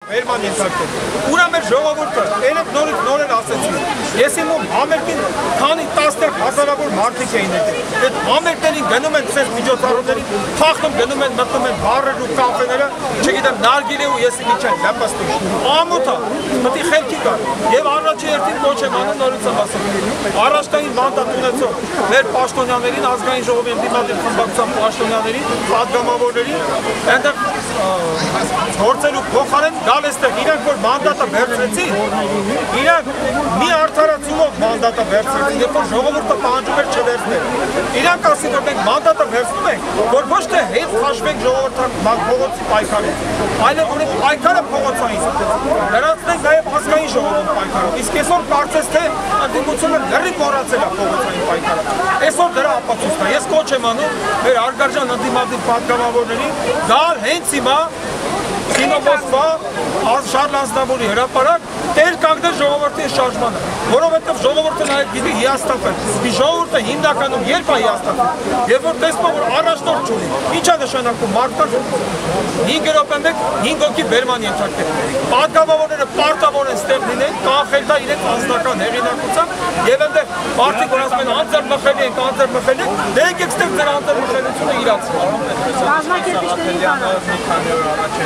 Բերման ենթարկել։ Ուրա մեր ժողովուրդը երեք նորից նորեր ասեցին։ Ես իմ համերգին քանի տասնյակ հազարավոր մարդիկ էին եկել։ Այդ համերգներին գնում են ցես միջոցառումներին, փախնում գնում են մտնում են բարեր ու կաֆեները, չգիտեմ, նարգիլե ու ես ինչա լապաստուշ։ Ամոթա, մտի խելքի կար։ Եվ առաջի հերթին ոչ եմ անում նորից եմ ասում։ Առաջնային մանդատ ունեցող մեր պաշտոնյաներին, ազգային ժողովի ընդդիմադիր խմբակցության պաշտոնյաներին, պատգամավորներին, այնտեղ գործելու փոխարեն գալ էստեղ իրանք որ մանդատը վերցրեցին, իրանք մի արդարացումով մանդատը վերցրեցին, երբ որ ժողովուրդը պահանջում էր չվերցնել։ Իրանք ասին որ մենք մանդատը վերցնում ենք, որ ոչ թե հետ խաշվենք ժողովրդական փողոցի պայքարից, այլև որ պայքարը փողոցային լրացնենք նաև ազգային ժողովում պայքարով։ Իսկ այսօր կարծես թե ընդդիմությունը լրի մոռացել է փողոցային պայքարը։ Այսօր դրա ապացույցն է։ Ես կոչ եմ անում մեր հարգարժան ընդդիմադիր պատգամավորներին գալ հենց հիմա Կինոմոսկվա Շարլ Ազնավուրի հրապարակ տեր կանգնել ժողովրդի շարժմանը, որովհետև ժողովուրդը նաև գիտի հիասթափել։ Իսկ ժողովուրդը հիմնականում երբ է հիասթափում, երբ որ տեսնում որ առաջնորդ չունի, ի՞նչ է նշանակում մարդկանց 5 րոպե մեկ 5 հոգի բերման ենթարկել։ Պատգամավորները պարտավոր են ստեղ լինեն, կանխել դա իրենց անձնական հեղինակությամբ եւ այնտեղ մարդիկ որ ասում են անձեր մխելի են, անձեր մխելի են, դե եկեք ստեղ ձեր անձեր մխելիությունը իրացնենք։ Կազմակերպիչների մի քանի օր առաջ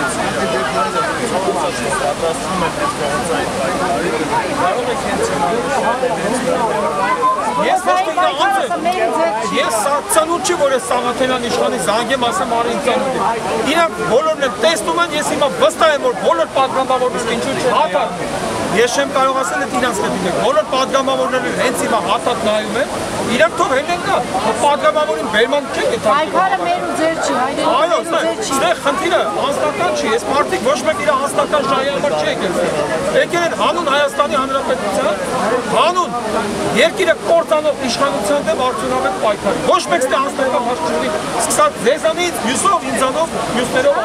Ես ծանոթ չի որ ես Սաղաթելյան իշխանի զանգեմ ասեմ արի ծանոթ եմ։ Իրանք բոլորն են տեսնում են, ես հիմա վստահ եմ որ բոլոր պատգամավորները ինչու՞ չեն Ես չեմ կարող ասել այդ իրանց հետին բոլոր պատգամավորները հենց հիմա հատատ նայում են, իրանք թող հելեն կա, պատգամավորին բերման չեն գտա։ Պայքարը մեր ու ձեր չի, այո, այստեղ խնդիրը անձնական չի, այս մարդիկ ոչ մեկ իր անձնական շահի համար չի եկել։ Եկել են հանուն Հայաստանի Հանրապետության, հանուն երկիրը կործանող իշխանության դեմ արդյունավետ պայքար։ Ոչ մեկ ստե անձնական հարց չունի, սկսած ձեզանից, մյուսով, ինձանով, մյուսներով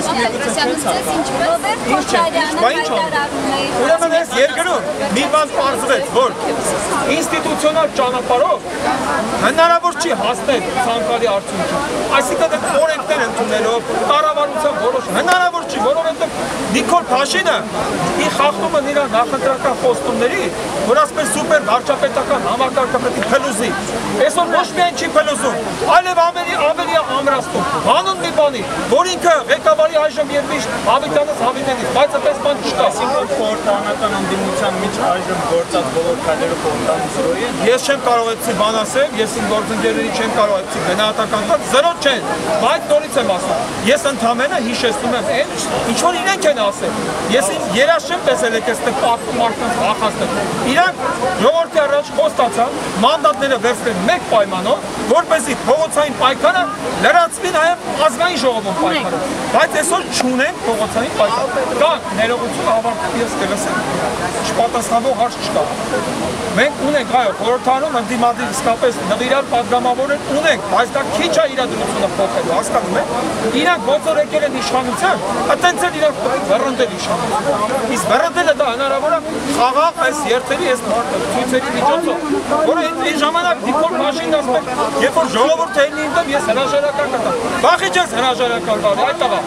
ավարտել։ Ես երկրում մի բան պարզվեց, որ ինստիտուցիոնալ ճանապարհով հնարավոր չի հասնել ցանկալի արդյունքի։ Այսինքն այդ օրենքներ ընդունելով, կառավարության որոշ հնարավոր չի, որովհետև Նիկոլ Փաշինը իր խախտումը իր նախընտրական խոստումների, որ ասպես սուպեր վարչապետական համակարգը պետք է փլուզի։ Այսօր ոչ միայն չի փլուզում, այլև ավելի ամրացնում։ Հանուն մի բանի, որ ինքը ղեկավարի այժմ եւ միշտ Հավիտյանից Հավիտենից, բայց այդպես բան չկա։ Այսինքն խորհրդանական ընդդիմության միջ այժմ գործած բոլոր քայլերը խորհրդանոցի են։ Ես չեմ կարող այդպիսի բան ասել, ես իմ գործընկերների չեմ կարող այդպիսի գնահատական տալ, զրո չեն, բայց նորից եմ ասում։ Ես ընդհանրապես հիշեցնում եմ այն, ինչ որ իրենք են ասել։ Ես երազ չեմ տեսել այդպես պատմում մարդկանց հախացնել։ Իրանք ժողովրդի առաջ խոստացան մանդատները վերցնել մեկ պայմանով, որպեսզի փողոցային պայքարը լրացվի նաև ազգային ժողովում պայքարը։ Բայց այսօր չունենք փողոցային պայքար։ Կա ներողություն ավարտի ես կլսեմ։ Չպատասխանող հարց չկա։ Մենք ունենք, այո, խորհրդարանում ընդդիմադիր իսկապես նվիրյալ պատգամավորներ ունենք, բայց դա քիչ է իրադրությունը փոխելու, հասկանում եք։ Իրանք ոնց որ եկել են իշխանության, այտենց էլ իրանք վռնդել իշխանության։ Իսկ վռնդելը դա հնարավոր է խաղաղ այս երթերի, այս ցույցերի միջոցով, որը այն ժամանակ Նիկոլ Փաշինն ասում է, երբ որ ժողովուրդը ելնի իմ դեմ, ես հրաժարական կտամ։ Բախի չես հրաժարական տալի, այդ տղա։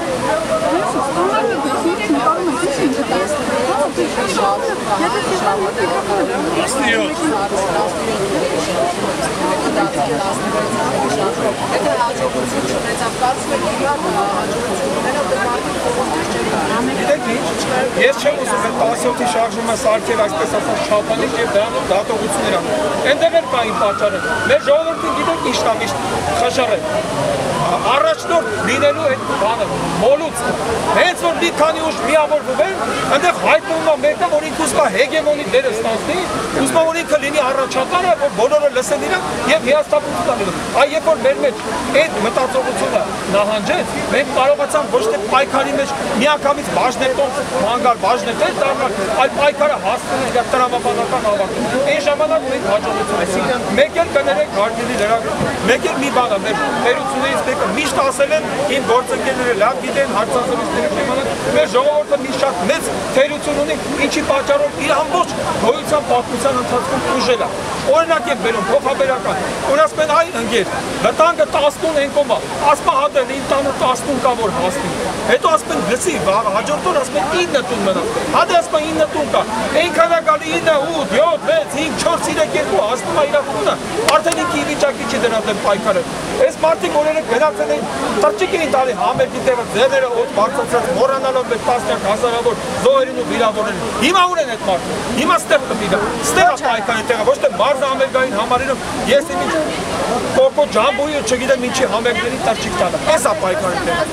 Գիտեք ինչ, ես չեմ ուզում այդ 17-ի շարժումը սարքել այսպես ասած չափանիշ եւ դրանով դատողություններ անել։ Այնտեղ էլ կային պատճառներ։ Մեր ժողովուրդը գիտեք ինչ կա միշտ խշռել։ Առաջնորդ լինելու այդ բանը, մոլուցքը։ Հենց որ մի քանի ուժ միավորվում են, այնտեղ հայտնվում է մեկը, որ ինքը ուզում է հեգեմոնի դերը ստանձնի, ուզում է որ ինքը լինի առաջատարը, որ բոլորը լսեն իրեն եւ հիասթափություն անելու։ Այ երբ որ մեր մեջ այդ մտածողությունը նահանջեց, մենք կարողացանք ոչ թե պայքարի մեջ միանգամից բաժնետով հանգալ բաժնետել դառնալ, այլ պայքարը հասցնել եւ տրամաբանական ավարտել։ Այն ժամանակ մենք հաջողություն, այսինքն մեկ էլ կներեք հարգելի լրագրող, մեկ էլ մի բան է, մեր պետություններից ժողովուրդը միշտ ասել են իմ գործընկերները լավ գիտեն հարցազրույցների ժամանակ մեր ժողովուրդը մի շատ մեծ թերություն ունի ինչի պատճառով իր ամբողջ գոյության պատմության ընթացքում ուժել է օրինակ եմ բերում փոխաբերական որ ասում են այ ընկեր վտանգը 10 են կոմա ասում հատել 10 կա որ հասնի հետո ասում են գցի հաջորդ օր ասում են 9 տուն մնա հատե ասում են 9 տուն կա այնքան է գալի 9 8 7 6 5 4 3 2 ասում է իր տունը արդեն ինքի վիճակի չի դրանց են պայքարել այս մարդիկ օրերը գնացել են տրճիկ էին տալի համերգի տեղը ձևերը օդ բարձրացած մոռանալով մեր տասնյակ հազարավոր զոհերին ու վիրավորերին հիմա ուր են այդ մարդը հիմա ստեղ կտիգա ստեղ է պայքարի տեղը ոչ թե մարզը համերգային համարերում ես իմ կոկո ջամբուի չգիտեմ ինչի համերգների տրճիկ տալը այս է պայքարի տեղը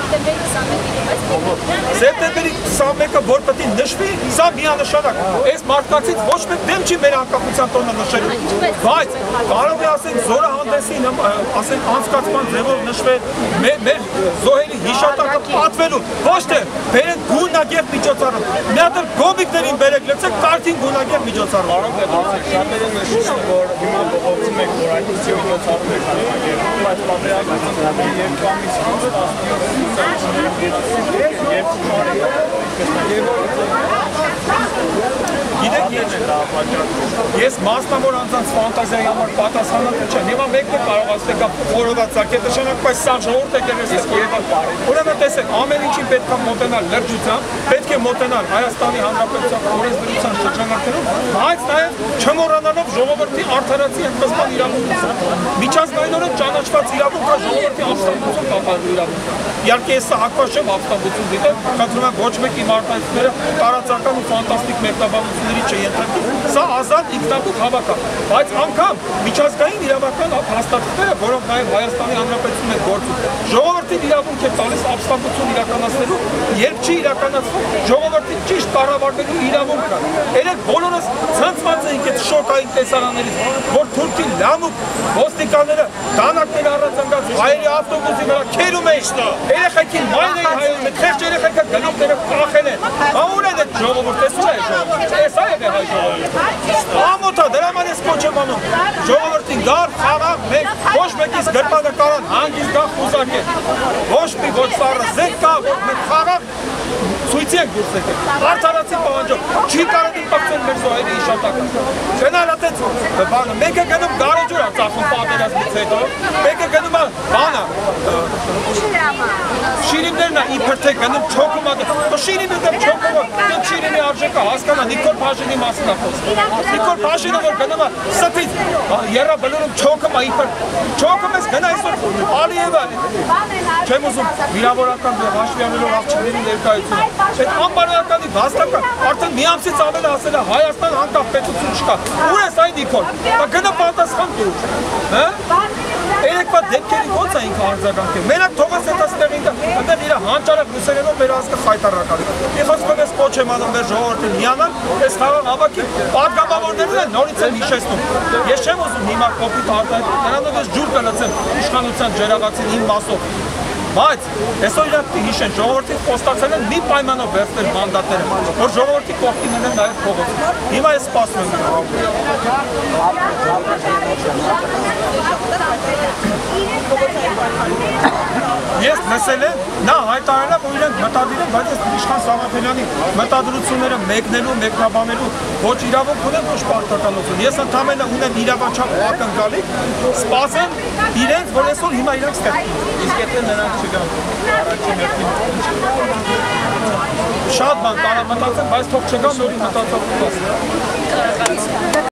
սեպտեմբերի 21-ը որ պետք է նշվի սա միանշանակ այս մարդկանցից ոչ մեկ դեմ չի մեր անկախության տոնը նշելու բայց կարող է ասենք զորահանդեսի ասենք անցկացման ձևով նշվել մեր զոհերի հիշատակը պատվելու ոչ թե բերեն գունագեղ միջոցառում մի հատ գոմիկներին բերեք լցեք կարթին գունագեղ միջոցառում Կարող է ասեք շատերը նշում որ հիմա փոխվում եք որ այդպիսի միջոցառում եք կազմակերպում բայց պատերազմից երկու ամիս անց 17 Ես մասնավոր անձանց ֆանտազիայի համար պատասխանատու չեմ։ Հիմա մեկը կարող ասել կա օրովա ցակետը շնորհակալ սա ժողովուրդ է կերեսես Երևան։ Ուրեմն տեսեք, ամեն ինչին պետք է մոտենալ լրջությամբ, պետք է մոտենալ Հայաստանի Հանրապետության օրենսդրության շրջանակներում, բայց նաև չմոռանալով ժողովրդի արդարացի ընդգծման իրավունքը։ Միջազգայինորեն ճանաչված իրավունք է ժողովրդի ապստամբություն կապելու իրավունք։ Իհարկե ես հակված չեմ ապստամբություն դիտել, խնդրում եմ ոչ մեկի մարտահայտները տարածական ու ֆանտաստիկ մեկնաբանությունների չենթարկվի։ Սա ազատ ինքնաբուխ հավաք է, բայց անգամ միջազգային իրավական հաստատությունները, որոնք նաև Հայաստանի Հանրապետությունում են գործում, ժողովրդին իրավունք է տալիս ապստամբություն իրականացնելու, երբ չի իրականացվում, ժողովրդին ճիշտ կառավարվելու իրավունք կա։ Երեք բոլորս ցնցված ենք այդ շոկային տեսարաններից, որ թուրքի լամուկ ոստիկանները դանակներ առանցնած հայերի ավտոբուսի վրա քերում էին, երեխեքին մայն էին հայում, այդ խեղճ երեխեքը գլուխները կախել են։ Ուր են այդ ժողովուրդը, սա է ժողովուրդը, այս է հայ ժողովուրդը։ Ամոթա դրա համար ես կոչ եմ անում ժողովրդին գար, խաղաղ, ոչ մեկից գրպանկարան հանգիստ գա խուզարկել, ոչ մի ոչ սառը զենք կա, որ մենք խաղաղ ցույցի ենք դուրս եկել, արդարացի պահանջով, չի կարող իմպակտել մեր զոհերի հիշատակը։ Գնալ այդպես բանը, մեկը գնում գարեջուր է ծախում պատերազմից հետո, մեկը գնում է բանը, շիրիմներն է իբր թե գնում չոքում է, շիրիմը դեմ չոքում է, դեմ շիրիմի արժեքը հասկանա, Նիկոլ Փաշինի մասին է խոսքը։ Նիկոլ Փաշինը որ գնում է ստից երրաբլուրում չոքում է իբր, չոքում ես գնա այսօր Ալիևը, չեմ ուզում վիրավորական հաշվի առնելով աղջիկների ներկայությունը, այդ անբարոյականի վաստակը արդեն մի ամսից ավել ասել է Հայաստան անկախ պետություն չկա, ուր ես այ Նիկոլ, գնա պատասխան տուր, երեկվա դեպքերի ոնց է ինքը արձագանքել, մենակ թողած էտ աստեղ ինքը, ընդեղ իր հանճարեղ լուսերելով մեր ազգը խայտարակալ է, մի խոսքով ես կոչ եմ անում մեր ժողովրդին միանալ, ես խաղաղ հավաքի պատգամավորներն են նորից են հիշեցնում, ես չեմ ուզում հիմա կոպիտ արտահայտել, նրանով ես ջուր կլցեմ իշխանության ջրաղացին իմ մասով, բայց այսօր իրանք հիշեն ժողովրդին խոստացել են մի պայմանով վերցնել մանդատները, որ ժողովրդի կողքին մնեն նաև փողոցում։ Հիմա ես սպասում եմ։ Ես լսել եմ, նա հայտարարել է, որ իրենք մտադիր են, բայց ես Իշխան Սաղաթելյանի մտադրությունները մեկնելու, մեկնաբանելու ոչ իրավունք ունեմ, ոչ պարտականություն։ Ես ընդամենը ունեմ իրավաչափ ակնկալիք, սպասեմ իրենց, որ այսօր հիմա իրենք ստեղծում։ Իսկ եթե նրանք չգան, առաջին հերթին շատ բան կարող մտածեմ, բայց թող չգան նորի մտածող։